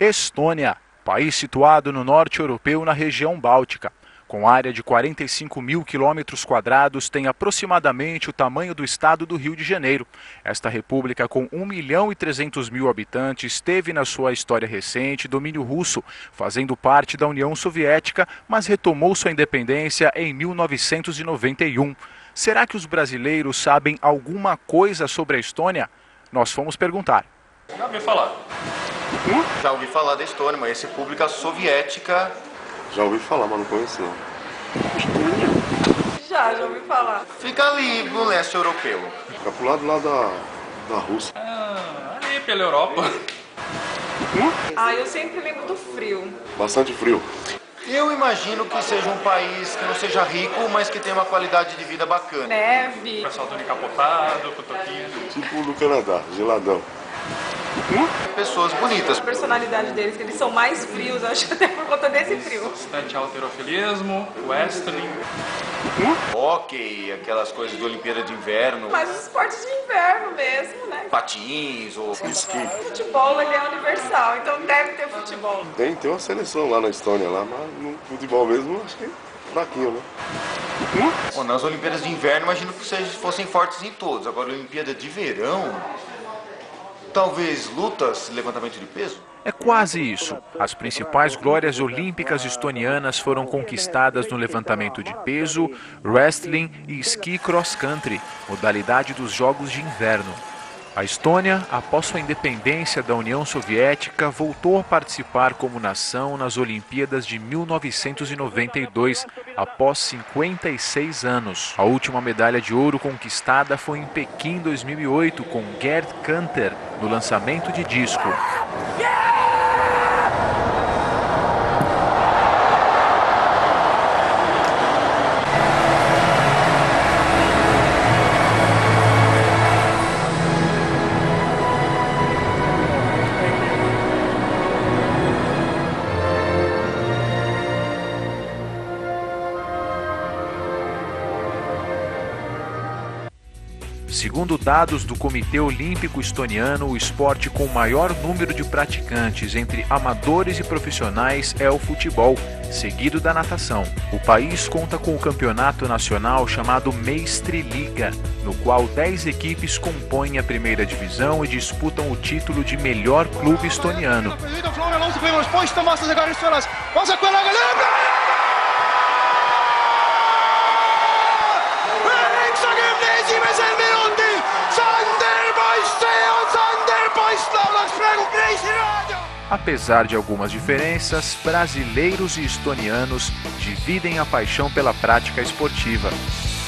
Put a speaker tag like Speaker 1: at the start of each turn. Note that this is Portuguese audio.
Speaker 1: Estônia, país situado no norte europeu na região báltica. Com área de 45 mil quilômetros quadrados, tem aproximadamente o tamanho do estado do Rio de Janeiro. Esta república, com 1.300.000 habitantes, teve na sua história recente domínio russo, fazendo parte da União Soviética, mas retomou sua independência em 1991. Será que os brasileiros sabem alguma coisa sobre a Estônia? Nós fomos perguntar.
Speaker 2: Já ouvi falar. Já ouvi falar da Estônia, uma ex-república soviética.
Speaker 3: Já ouvi falar, mas não conheço não.
Speaker 4: Já ouvi falar.
Speaker 2: Fica ali no leste europeu.
Speaker 3: Fica pro lado lá da Rússia.
Speaker 2: Ali pela Europa.
Speaker 4: Eu sempre lembro do frio.
Speaker 3: Bastante frio.
Speaker 2: Eu imagino que seja um país que não seja rico, mas que tenha uma qualidade de vida bacana.
Speaker 4: Neve.
Speaker 2: O pessoal todo encapotado, cotoquinho.
Speaker 3: Tipo do Canadá, geladão.
Speaker 2: Pessoas bonitas.
Speaker 4: A personalidade deles, que eles são mais frios, acho que até por conta desse frio.
Speaker 2: Bastante halterofilismo, wrestling. Hóquei, aquelas coisas de Olimpíada de Inverno.
Speaker 4: Mas os esportes de inverno mesmo, né?
Speaker 2: Patins ou
Speaker 3: Esqui.
Speaker 4: O futebol, ele é universal, então deve ter futebol.
Speaker 3: Tem uma seleção lá na Estônia, lá, mas no futebol mesmo, acho que é fraquinho, né?
Speaker 2: Bom, nas Olimpíadas de Inverno, imagino que fossem fortes em todos. Agora, Olimpíada de Verão, talvez lutas, levantamento de peso?
Speaker 1: É quase isso. As principais glórias olímpicas estonianas foram conquistadas no levantamento de peso, wrestling e esqui cross-country, modalidade dos Jogos de Inverno. A Estônia, após sua independência da União Soviética, voltou a participar como nação nas Olimpíadas de 1992, após 56 anos. A última medalha de ouro conquistada foi em Pequim 2008, com Gerd Kanter, no lançamento de disco. Segundo dados do Comitê Olímpico Estoniano, o esporte com maior número de praticantes entre amadores e profissionais é o futebol, seguido da natação. O país conta com o campeonato nacional chamado Meistriliga, no qual 10 equipes compõem a primeira divisão e disputam o título de melhor clube estoniano. Apesar de algumas diferenças, brasileiros e estonianos dividem a paixão pela prática esportiva.